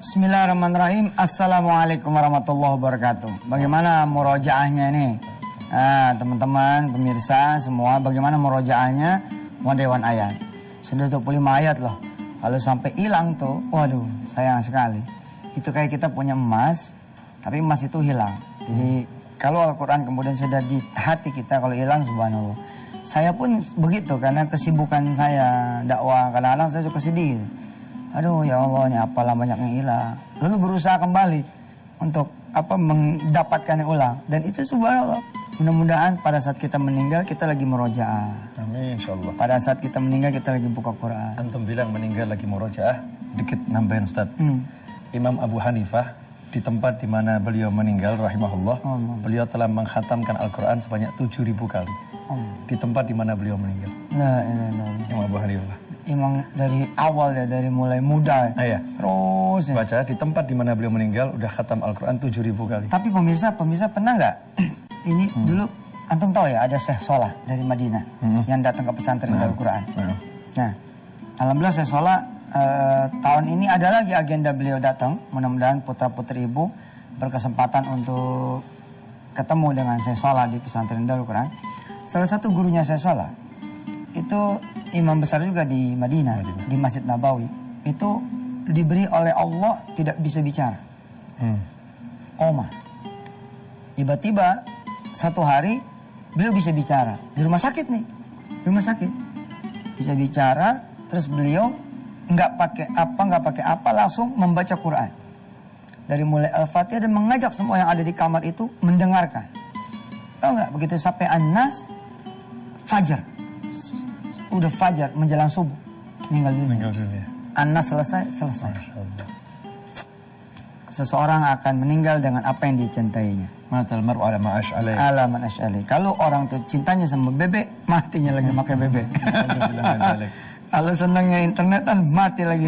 Bismillahirrahmanirrahim. Assalamualaikum warahmatullahi wabarakatuh. Bagaimana murojaahnya ini? Teman-teman, pemirsa semua, bagaimana murojaahnya Dewan Ayat? Sudah 25 ayat loh. Kalau sampai hilang tuh, waduh, sayang sekali. Itu kayak kita punya emas, tapi emas itu hilang. Jadi kalau Al-Quran kemudian sudah di hati kita, kalau hilang, subhanallah. Saya pun begitu, karena kesibukan saya dakwah, kadang-kadang saya suka sedih. Aduh ya Allah, ini apalah banyak yang hilang. Lalu berusaha kembali untuk mendapatkan yang ulang. Dan itu subhanallah. Mudah-mudahan pada saat kita meninggal kita lagi murojaah. Amin insyaallah. Pada saat kita meninggal kita lagi buka Quran. Antum bilang meninggal lagi murojaah, dikit nambahin Ustaz. Imam Abu Hanifah di tempat di mana beliau meninggal rahimahullah, beliau telah mengkhatamkan Al-Quran sebanyak 7.000 kali. Di tempat di mana beliau meninggal. La ilaha illallah. Imam Abu Hanifah. Emang dari awal ya, dari mulai muda ya. Terus ya. Baca di tempat di mana beliau meninggal udah khatam Al-Quran 7.000 kali. Tapi pemirsa pernah nggak ini dulu antum tahu ya, ada Syekh Solah dari Madinah yang datang ke pesantren Al-Quran. Nah, alhamdulillah Syekh Solah tahun ini ada lagi agenda beliau datang. Mudah-mudahan putra-putri ibu berkesempatan untuk ketemu dengan Syekh Solah di pesantren Al-Quran. Salah satu gurunya Syekh Solah itu imam besar juga di Madinah, di Masjid Nabawi. Itu diberi oleh Allah tidak bisa bicara. Koma. Tiba-tiba satu hari beliau bisa bicara. Di rumah sakit nih. Di rumah sakit. Bisa bicara, terus beliau nggak pakai apa, langsung membaca Quran. Dari mulai Al-Fatihah dan mengajak semua yang ada di kamar itu mendengarkan. Tahu nggak, begitu sampai An-Nas, Fajar. Udah fajar menjelang subuh meninggal dunia. An-Nas selesai. Seseorang akan meninggal dengan apa yang dicintainya. Matal mar'u ala ma ash'alai. Ala man ash'alai. Kalau orang tuh cintanya sama bebek, matinya lagi makan bebek. Kalau senangnya internetan, mati lagi.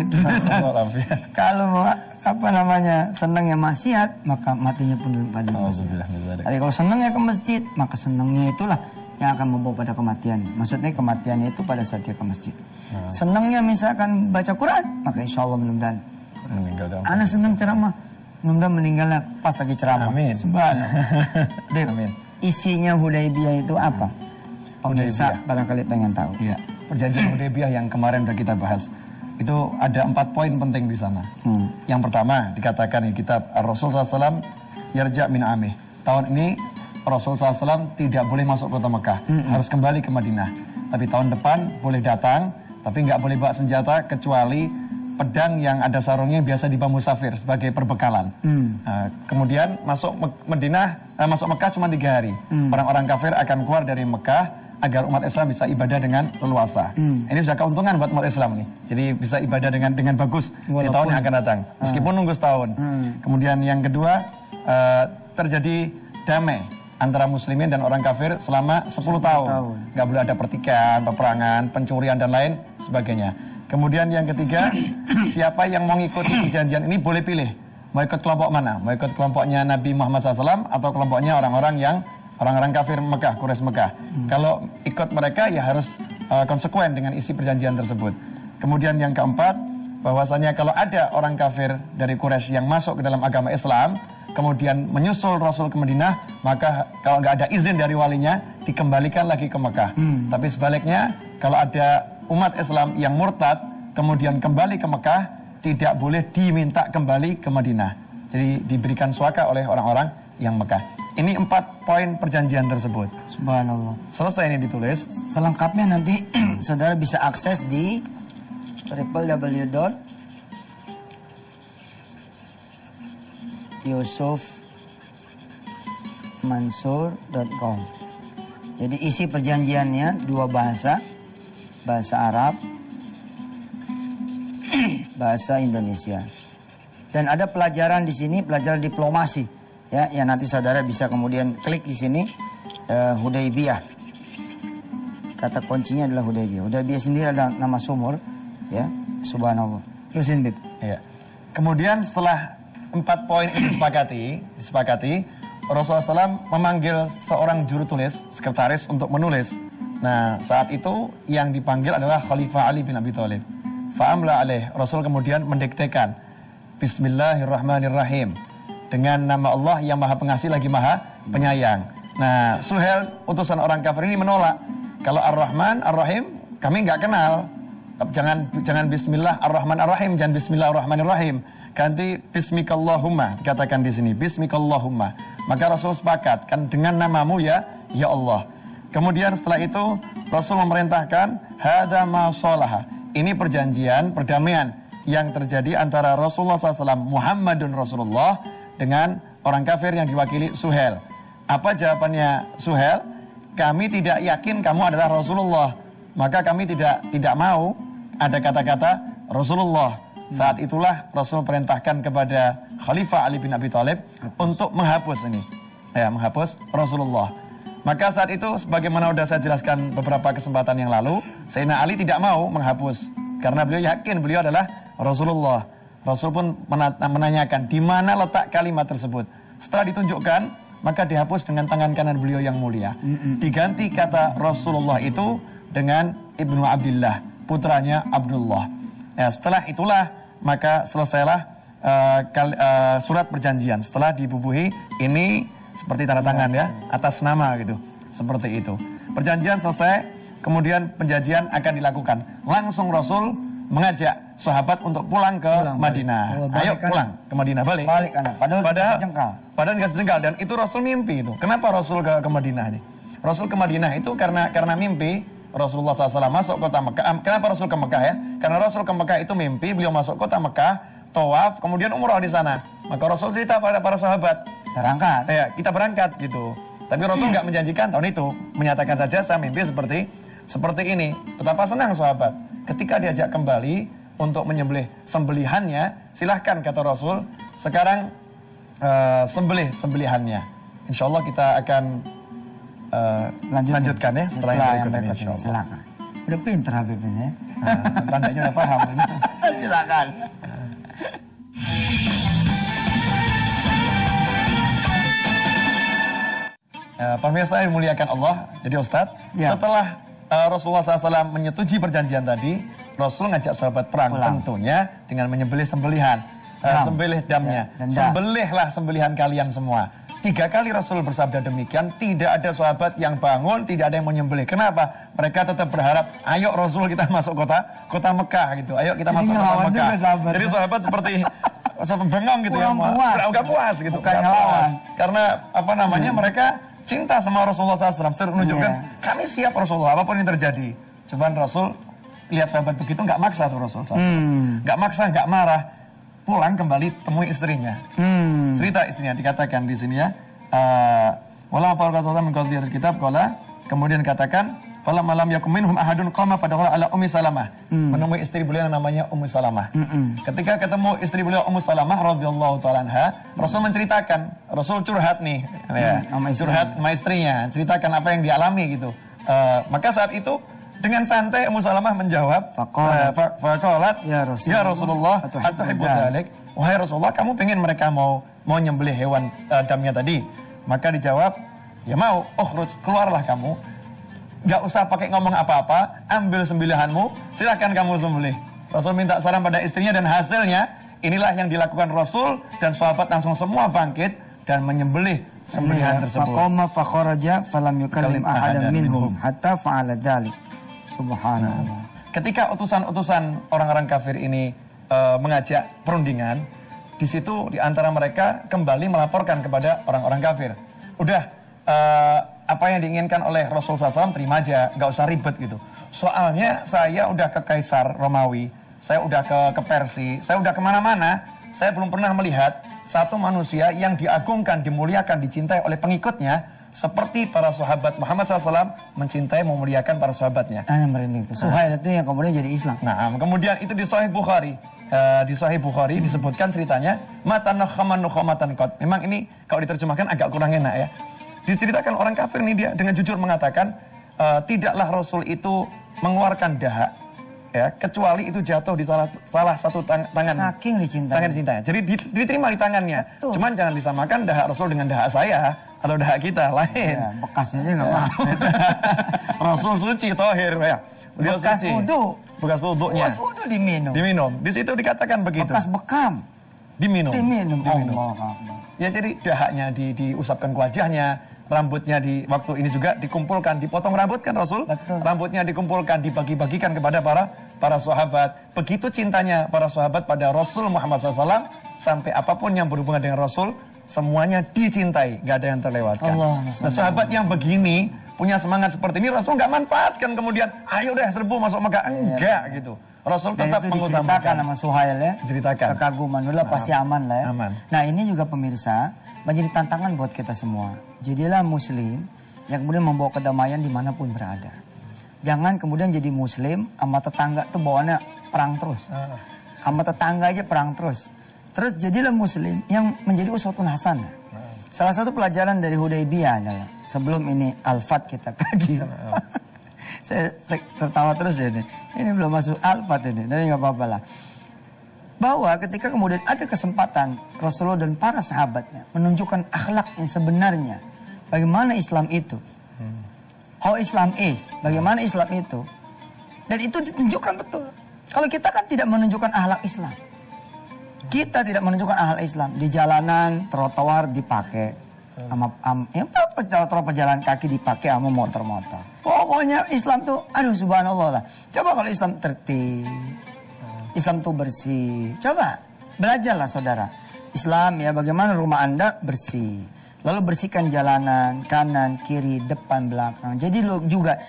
Kalau senangnya maksiat, maka matinya pun pada maksiat. Tapi kalau senangnya ke masjid, maka senangnya itulah yang akan membawa pada kematian. Maksudnya kematiannya itu pada saat dia ke masjid. Senangnya misalkan baca Quran, maka insya Allah mudah-mudahan anak senang ceramah, mudah-mudahan meninggalnya pas lagi ceramah. Amin. Amin. Isinya Hudaybiyah itu apa? Pemirsa barangkali pengen tahu. Iya. Perjanjian Hudaybiyah yang kemarin sudah kita bahas, itu ada 4 poin penting di sana. Yang pertama dikatakan di kitab Rasul SAW, yarja min amih. Tahun ini Rasul SAW tidak boleh masuk kota Mekah, harus kembali ke Madinah. Tapi tahun depan boleh datang, tapi nggak boleh bawa senjata kecuali pedang yang ada sarungnya biasa dibawa musafir sebagai perbekalan. Kemudian masuk Mekah cuma 3 hari. Orang-orang kafir akan keluar dari Mekah agar umat Islam bisa ibadah dengan leluasa. Ini sudah keuntungan buat umat Islam nih. Jadi bisa ibadah dengan bagus di tahun yang akan datang, meskipun nunggu setahun. Kemudian yang kedua, terjadi damai antara muslimin dan orang kafir selama 10 tahun. Nggak boleh ada pertikaian, peperangan, pencurian dan lain sebagainya. Kemudian yang ketiga, siapa yang mau ngikuti perjanjian ini boleh pilih. Mau ikut kelompok mana? Mau ikut kelompoknya Nabi Muhammad SAW atau kelompoknya orang-orang kafir Mekah, Quraisy Mekah. Kalau ikut mereka ya harus konsekuen dengan isi perjanjian tersebut. Kemudian yang keempat, bahwasanya kalau ada orang kafir dari Quraisy yang masuk ke dalam agama Islam, kemudian menyusul Rasul ke Madinah, maka kalau nggak ada izin dari walinya, dikembalikan lagi ke Mekah. Tapi sebaliknya, kalau ada umat Islam yang murtad, kemudian kembali ke Mekah, tidak boleh diminta kembali ke Madinah. Jadi diberikan suaka oleh orang-orang yang Mekah. Ini 4 poin perjanjian tersebut. Subhanallah. Selesai ini ditulis. Selengkapnya nanti saudara bisa akses di www.yusufmansur.com. Jadi isi perjanjiannya 2 bahasa, bahasa Arab, bahasa Indonesia. Dan ada pelajaran di sini, pelajaran diplomasi. Ya, yang nanti saudara bisa kemudian klik di sini, Hudaybiyah. Kata kuncinya adalah Hudaybiyah. Hudaybiyah sendiri adalah nama sumur, ya, subhanallah. Terusin, Bib. Ya. Kemudian setelah 4 poin ini disepakati, Rasulullah SAW memanggil seorang juru tulis, sekretaris untuk menulis. Nah, saat itu yang dipanggil adalah Khalifah Ali bin Abi Thalib. Fa'amla alaih, Rasul kemudian mendiktekan Bismillahirrahmanirrahim. Dengan nama Allah yang Maha Pengasih lagi Maha Penyayang. Nah, Suhail utusan orang kafir ini menolak. Kalau Ar-Rahman, Ar-Rahim kami nggak kenal. Jangan Bismillah Ar-Rahman Ar-Rahim, jangan Bismillahirrahmanirrahim. Ganti Bismikallahumma, katakan di sini Bismikallahumma. Maka Rasul sepakat kan dengan namamu ya Allah. Kemudian setelah itu Rasul memerintahkan hada ma sholaha. Ini perjanjian perdamaian yang terjadi antara Rasulullah SAW Muhammadun Rasulullah dengan orang kafir yang diwakili Suhail. Apa jawabannya Suhail? Kami tidak yakin kamu adalah Rasulullah. Maka kami tidak mau ada kata-kata Rasulullah. Saat itulah Rasul perintahkan kepada Khalifah Ali bin Abi Thalib untuk menghapus ini. Ya, menghapus Rasulullah. Maka saat itu sebagaimana sudah saya jelaskan beberapa kesempatan yang lalu, Sayyidina Ali tidak mau menghapus karena beliau yakin beliau adalah Rasulullah. Rasul pun menanyakan di mana letak kalimat tersebut. Setelah ditunjukkan, maka dihapus dengan tangan kanan beliau yang mulia. Diganti kata Rasulullah itu dengan Ibnu Abdillah, putranya Abdullah. Ya, setelah itulah maka selesailah surat perjanjian. Setelah dibubuhi ini seperti tanda tangan ya, atas nama gitu. Seperti itu. Perjanjian selesai, kemudian penjajian akan dilakukan. Langsung Rasul mengajak sahabat untuk pulang ke Madinah. Ayo pulang ke Madinah, balik. Balik anak. Padahal nggak sejengkal. Dan itu Rasul mimpi itu. Kenapa Rasul ke Madinah ini? Rasul ke Madinah itu karena mimpi Rasulullah SAW masuk kota Mekah. Kenapa Rasul ke Mekah ya? Karena Rasul ke Mekah itu mimpi beliau masuk kota Mekah, tawaf, kemudian umrah di sana. Maka Rasul cerita pada para sahabat, berangkat. Ya, kita berangkat gitu. Tapi Rasul nggak menjanjikan tahun itu, menyatakan saja saya mimpi seperti ini. Betapa senang sahabat. Ketika diajak kembali untuk menyembelih sembelihannya, silahkan kata Rasul. Sekarang sembelihannya. Insya Allah kita akan lanjutkan ya setelah yang berikut ini. Silakan. Udah pinter Habib ini ya. Tandanya udah paham. Silakan. Pemirsa yang dimuliakan Allah, jadi Ustadz, setelah Rasulullah SAW menyetujui perjanjian tadi, Rasul ngajak sahabat perang. Tentunya dengan menyembelih sembelihan, sembelih damnya. Sembelihlah sembelihan kalian semua. 3 kali Rasul bersabda demikian, tidak ada sahabat yang bangun, tidak ada yang menyembelih. Kenapa? Mereka tetap berharap, ayo Rasul kita masuk kota Mekah gitu. Ayo kita masuk kota Mekah. Jadi sahabat seperti bengong gitu ya. Enggak puas gitu. Bukan ngelawan. Karena apa namanya mereka cinta sama Rasulullah SAW. Menunjukkan kami siap Rasulullah apapun yang terjadi. Cuman Rasul lihat sahabat begitu nggak maksa tuh Rasul SAW. Nggak maksa, nggak marah. Pulang kembali temui istrinya. Cerita istrinya dikatakan di sini ya. Wala Rasulullah mengqadiyat kitab qala, kemudian katakan falamma lam yakum minhum ahadun qama fadakhala ala Ummi Salamah. Menemui istri beliau yang namanya Ummu Salamah. Ketika ketemu istri beliau Ummu Salamah radhiyallahu taala anha, Rasul menceritakan, Rasul curhat nih ya. Curhat sama istrinya, ceritakan apa yang dialami gitu. Maka saat itu dengan santai Ummu Salamah menjawab, faqalat ya Rasulullah atuhibbu dzalik. Wahai Rasulullah, kamu pengen mereka mau nyembelih hewan damnya tadi? Maka dijawab, ya mau. Ukhruj, keluarlah kamu. Gak usah pakai ngomong apa-apa, ambil sembelihanmu, silakan kamu sembelih. Rasul minta saran pada istrinya dan hasilnya inilah yang dilakukan Rasul dan sahabat langsung semua bangkit dan menyembelih sembelihan tersebut. Faqama fakharaja falam yukallim ahadan minhum hatta fa'ala dzalik. Subhanallah. Ketika utusan-utusan orang-orang kafir ini mengajak perundingan, di situ di antara mereka kembali melaporkan kepada orang-orang kafir. Udah apa yang diinginkan oleh Rasulullah SAW terima aja, nggak usah ribet gitu. Soalnya saya udah ke Kaisar Romawi, saya udah ke Persia, saya udah kemana-mana, saya belum pernah melihat satu manusia yang diagungkan, dimuliakan, dicintai oleh pengikutnya seperti para sahabat Muhammad SAW mencintai, memuliakan para sahabatnya. Yang merinding itu. Suhail itu yang kemudian jadi Islam. Nah, kemudian itu di Sahih Bukhari. Di Sahih Bukhari disebutkan ceritanya matanakhaman nukhamatan qad. Memang ini kalau diterjemahkan agak kurang enak ya. Diceritakan orang kafir ini dia dengan jujur mengatakan tidaklah Rasul itu mengeluarkan dahak ya, kecuali itu jatuh di salah satu tangan. Saking dicintanya. Jadi diterima di tangannya. Betul. Cuman jangan disamakan dahak Rasul dengan dahak saya atau dahak kita lain. Ya, bekasnya aja nggak mau. Rasul suci, tohir ya. Beliau bekas suci. wudu. Bekas wudunya. Bekas wudu diminum. Di situ dikatakan begitu. Bekas bekam. diminum. Allah Akbar. Ya jadi dahaknya diusapkan ke wajahnya, rambutnya waktu ini juga dikumpulkan, dipotong rambut kan Rasul. Betul. Rambutnya dikumpulkan, dibagi-bagikan kepada para sahabat. Begitu cintanya para sahabat pada Rasul Muhammad SAW, sampai apapun yang berhubungan dengan Rasul, semuanya dicintai, gak ada yang terlewatkan. Nah, sahabat yang begini, punya semangat seperti ini, Rasul gak manfaatkan kemudian, ayo deh serbu masuk Mekah. Enggak gitu. Rasul tetap mengutamakan. Sama Suhail ya. Ceritakan. Kekaguman udah pasti aman lah ya. Aman. Nah ini juga pemirsa, menjadi tantangan buat kita semua. Jadilah muslim yang kemudian membawa kedamaian dimanapun berada. Jangan kemudian jadi muslim, sama tetangga tuh bawaannya perang terus. Sama tetangga aja perang terus. Terus jadilah muslim yang menjadi uswatun hasanah. Salah satu pelajaran dari Hudaybiyah adalah, sebelum ini Al-Fat kita kaji. saya tertawa terus ya ini. Ini belum masuk Al-Fat ini, tapi nggak apa-apa lah. Bahwa ketika kemudian ada kesempatan Rasulullah dan para sahabatnya menunjukkan akhlak yang sebenarnya, bagaimana Islam itu, how Islam is, bagaimana Islam itu, dan itu ditunjukkan betul. Kalau kita kan tidak menunjukkan akhlak Islam, kita tidak menunjukkan akhlak Islam di jalanan, trotoar dipakai, trotoar pejalan kaki dipakai sama motor-motor. Pokoknya Islam tuh, aduh subhanallah lah. Coba kalau Islam tertib, Islam tuh bersih. Coba belajarlah saudara. Islam ya bagaimana rumah Anda bersih. Lalu bersihkan jalanan, kanan, kiri, depan, belakang. Jadi lo juga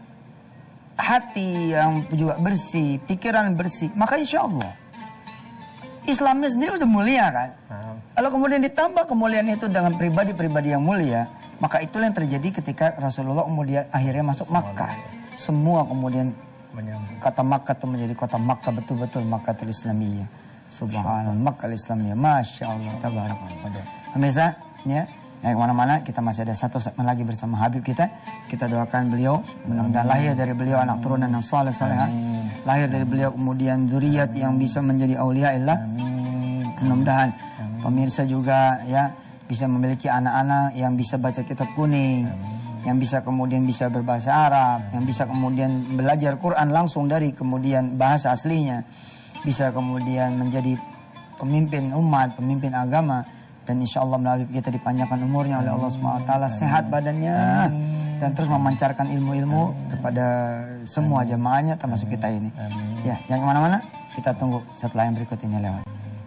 hati yang juga bersih, pikiran bersih. Maka insya Allah Islamnya sendiri udah mulia kan. Kalau kemudian ditambah kemuliaan itu dengan pribadi-pribadi yang mulia, maka itulah yang terjadi ketika Rasulullah kemudian akhirnya masuk Makkah. Semua kemudian kata Makkah itu menjadi kota Makkah betul-betul Makkatul Islamiyah. Subhanallah, Makkah Islamiyah. Masya Allah, tabarakallah. Pemirsa, ya, kemana-mana kita masih ada satu segmen lagi bersama Habib kita. Kita doakan beliau, mudah-mudahan lahir dari beliau anak turunan yang saleh-salehah. Lahir dari beliau kemudian zuriat yang bisa menjadi auliaillah. Mudah-mudahan pemirsa juga ya bisa memiliki anak-anak yang bisa baca kitab kuning, yang bisa kemudian bisa berbahasa Arab, yang bisa kemudian belajar Quran langsung dari kemudian bahasa aslinya, bisa kemudian menjadi pemimpin umat, pemimpin agama, dan insya Allah melalui kita dipanjangkan umurnya oleh Allah SWT, sehat badannya, dan terus memancarkan ilmu-ilmu kepada semua jamaahnya termasuk kita ini. Ya, jangan kemana-mana, kita tunggu setelah yang berikut ini lewat.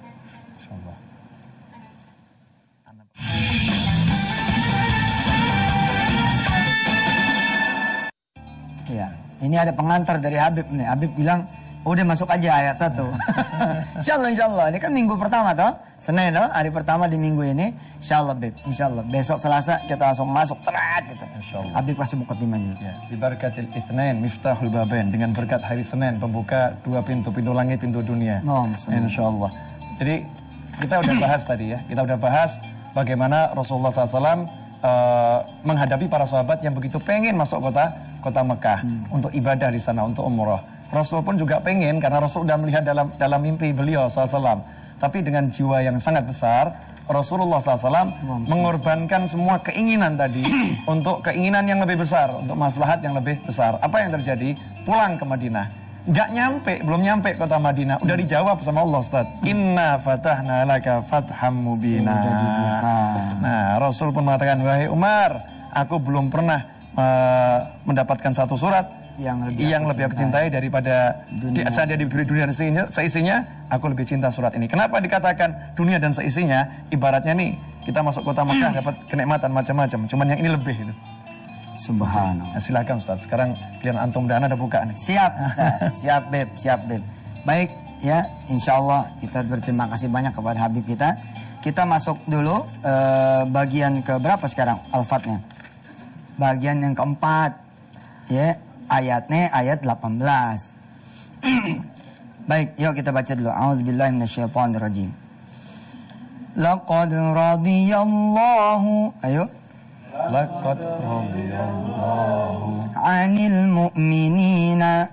Ya, ini ada pengantar dari Habib nih. Habib bilang, udah masuk aja ayat 1. Insya Allah. Ini kan minggu pertama toh. Senin toh, hari pertama di minggu ini. Insya Allah, Beb. Insya Allah. Besok Selasa kita langsung masuk terat gitu. Habib pasti buka timnya. Ya, di barakatil Itsnain miftahul babain. Dengan berkat hari Senin, pembuka 2 pintu langit, pintu dunia. Insya Allah. Jadi, kita udah bahas tadi ya. Kita udah bahas bagaimana Rasulullah SAW menghadapi para sahabat yang begitu pengen masuk kota Mekah untuk ibadah di sana, untuk umroh. Rasul pun juga pengen karena Rasul sudah melihat dalam mimpi beliau SAW. Tapi dengan jiwa yang sangat besar, Rasulullah SAW mengorbankan semua keinginan tadi untuk keinginan yang lebih besar, untuk maslahat yang lebih besar. Apa yang terjadi? Pulang ke Madinah. Belum nyampe kota Madinah, udah dijawab sama Allah, Ustaz. Inna fatahna laka fatham mubina. Nah, Rasul pun mengatakan, wahai Umar, aku belum pernah mendapatkan satu surat yang lebih aku cintai daripada saat dia diberi dunia dan seisinya, aku lebih cinta surat ini. Kenapa dikatakan dunia dan seisinya? Ibaratnya nih, kita masuk kota Mekah dapat kenikmatan macam-macam, cuman yang ini lebih gitu. Subhanallah. Nah, silakan Ustaz. Sekarang kalian antum dan ada buka nih. Siap, Ustaz. Siap Beb. Baik, ya, insya Allah kita berterima kasih banyak kepada Habib kita. Kita masuk dulu bagian ke berapa sekarang Al-Fatnya? Bagian yang keempat, ya, ayatnya ayat 18. Baik, yuk kita baca dulu. A'udzubillahi minasyaitonirrajim. Laqad radiyallahu, ayo. Laqad radiyallahu 'anil mu'minina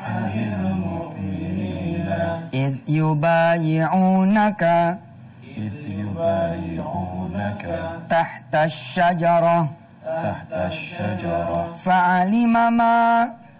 idh yubayi'unaka tahta asy-syajarah fa'alima ma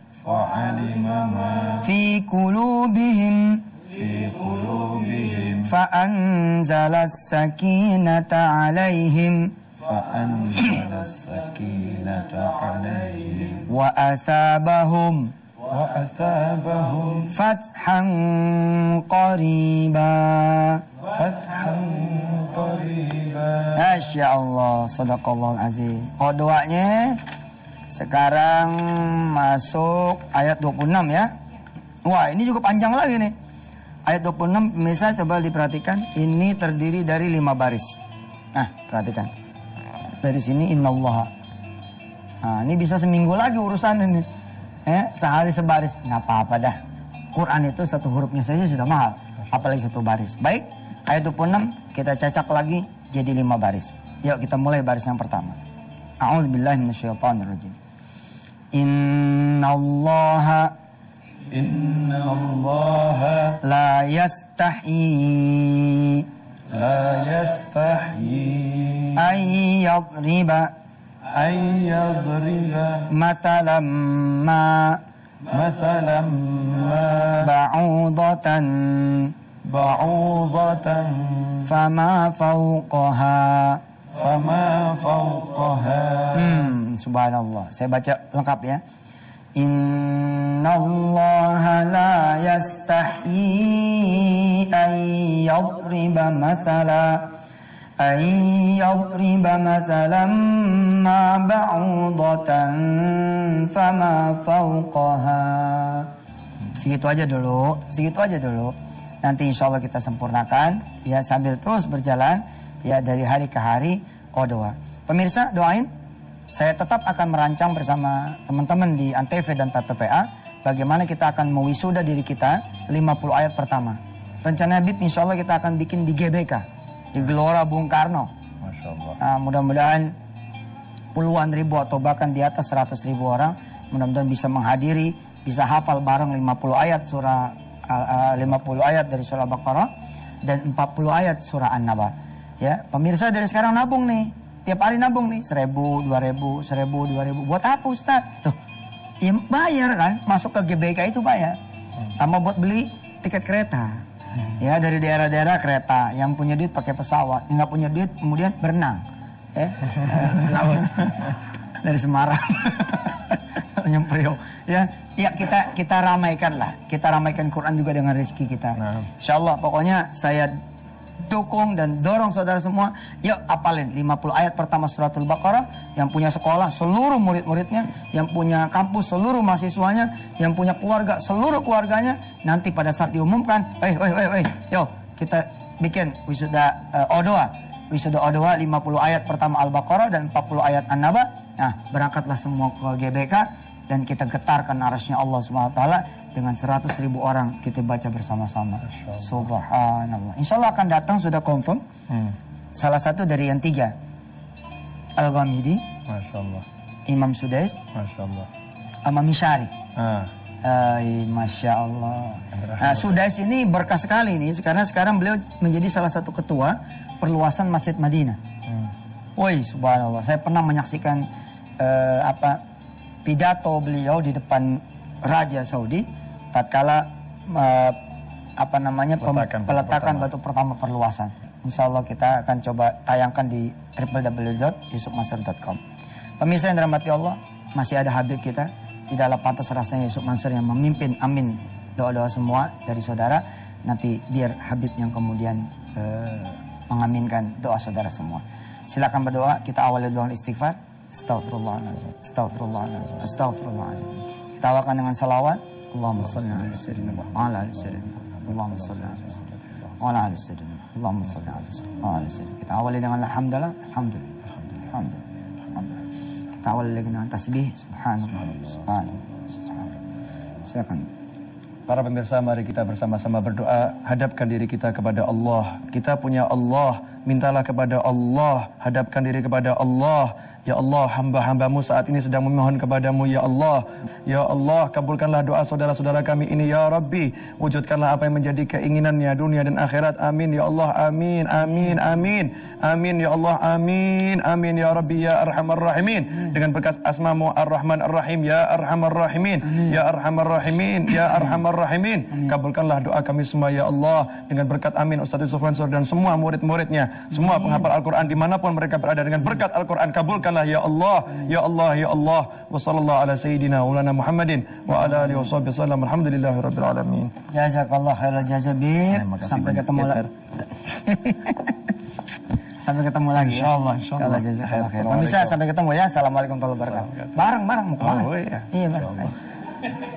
fi qulubihim Fa'anzalas sakinata alaihim. Fa'anzalas sakinata alaihim. Wa asabahum. وأثابهم فتحا قريبا. فتحا قريبا. Masya Allah, sadaqallahul azim. Oh, doanya sekarang masuk ayat 26 ya. Wah, ini juga panjang lagi nih. Ayat 26, pemirsa coba diperhatikan. Ini terdiri dari 5 baris. Nah, perhatikan. Dari sini innallaha. Nah, ini bisa seminggu lagi urusan ini. Sehari sebaris, nggak apa-apa dah. Quran itu satu hurufnya saja sudah mahal, apalagi satu baris. Baik, ayat 26 kita cacak lagi jadi 5 baris. Yuk kita mulai baris yang pertama. A'udzubillahi minasyaitonirrajim. Innallaha la yastahyi ayyadriba مثلا ما بعوضة فما فوقها. Subhanallah. Saya baca lengkap ya. Innallaha la yastahyi an yadriba mathala ma ba'udatan fama fawqaha. Segitu aja dulu. Nanti insya Allah kita sempurnakan ya sambil terus berjalan ya dari hari ke hari. Doa. Pemirsa doain. Saya tetap akan merancang bersama teman-teman di Antv dan PPPA bagaimana kita akan mewisuda diri kita 50 ayat pertama. Rencana Habib insya Allah kita akan bikin di GBK. Di Gelora Bung Karno. Masya Allah. Nah, mudah-mudahan puluhan ribu atau bahkan di atas 100.000 orang mudah-mudahan bisa menghadiri, bisa hafal bareng 50 ayat surah 50 ayat dari surah Baqarah dan 40 ayat surah An-Naba. Ya, pemirsa dari sekarang nabung nih. Tiap hari nabung nih 1.000, 2.000, 1.000, 2.000. Buat apa Ustaz? Loh, ya bayar kan? Masuk ke GBK itu bayar. Tambah buat beli tiket kereta. Ya dari daerah-daerah kereta, yang punya duit pakai pesawat, yang nggak punya duit kemudian berenang, laut dari Semarang, Nyempriok, ya kita ramaikan lah, kita ramaikan Quran juga dengan rezeki kita. Insya Allah pokoknya saya dukung dan dorong saudara semua, yuk apalin 50 ayat pertama suratul Baqarah, yang punya sekolah seluruh murid-muridnya, yang punya kampus seluruh mahasiswanya, yang punya keluarga seluruh keluarganya, nanti pada saat diumumkan, yuk kita bikin wisuda O2, wisuda O2 50 ayat pertama Al-Baqarah dan 40 ayat An-Naba. Nah, berangkatlah semua ke GBK dan kita getarkan arasnya Allah SWT dengan 100.000 orang kita baca bersama-sama. Subhanallah. Insya Allah akan datang sudah confirm. Salah satu dari yang 3. Al-Ghamidi. Masya Allah. Imam Sudais. Masya Allah. Amami Syari. Masya Allah. Nah, Sudais ini berkah sekali nih. Karena sekarang beliau menjadi salah satu ketua perluasan Masjid Madinah. Woi, subhanallah. Saya pernah menyaksikan pidato beliau di depan Raja Saudi tatkala peletakan batu pertama perluasan. Insya Allah kita akan coba tayangkan di www.yusufmansur.com. Pemirsa yang dirahmati Allah, masih ada Habib kita. Tidaklah pantas rasanya Yusuf Mansur yang memimpin. Amin. Doa-doa semua dari saudara. Nanti biar Habib yang kemudian mengaminkan doa saudara semua. Silakan berdoa. Kita awali doa istighfar. Astaghfirullahaladzim. Astaghfirullahaladzim. Astaghfirullahaladzim. Kita awalkan dengan salawat. Allahumma salli ala sayyidina Muhammad. Allahumma salli ala sayyidina Allahumma salli ala sayyidina. Kita awali dengan alhamdulillah. Alhamdulillah. Alhamdulillah. Kita awali lagi dengan tasbih. Subhanallah. Subhanallah. Subhanallah. Silakan. Para pemirsa, mari kita bersama-sama berdoa, hadapkan diri kita kepada Allah. Kita punya Allah, mintalah kepada Allah, hadapkan diri kepada Allah. Ya Allah, hamba-hambamu saat ini sedang memohon kepadamu, Ya Allah. Ya Allah, kabulkanlah doa saudara-saudara kami ini, Ya Rabbi. Wujudkanlah apa yang menjadi keinginannya dunia dan akhirat. Amin, Ya Allah. Amin, amin, amin. Amin, Ya Allah. Amin, amin, Ya Rabbi, Ya Arhamar Rahimin. Dengan berkat asmamu Ar-Rahman Ar-Rahim, Ya Arhamar Rahimin. Ya Arhamar Rahimin, Ya Arhamar Rahimin. Kabulkanlah doa kami semua, Ya Allah. Dengan berkat amin Ustaz Yusuf Mansur dan semua murid-muridnya, semua penghafal Al-Quran dimanapun mereka berada, dengan berkat Al-Quran kabulkan ya Allah, ya Allah, ya Allah. Wa sallallahu ala sayyidina Maulana Muhammadin wa ala alihi washabihi wasallam. Alhamdulillahirabbil alamin. Jazakallah khairal jazabir. Sampai ketemu lagi. Sampai ketemu lagi. Insyaallah, insyaallah. Jazakallah khair. Pemirsa, sampai ketemu ya. Assalamualaikum warahmatullahi wabarakatuh. Bareng-bareng mau kemana? Oh iya. Iya, bareng.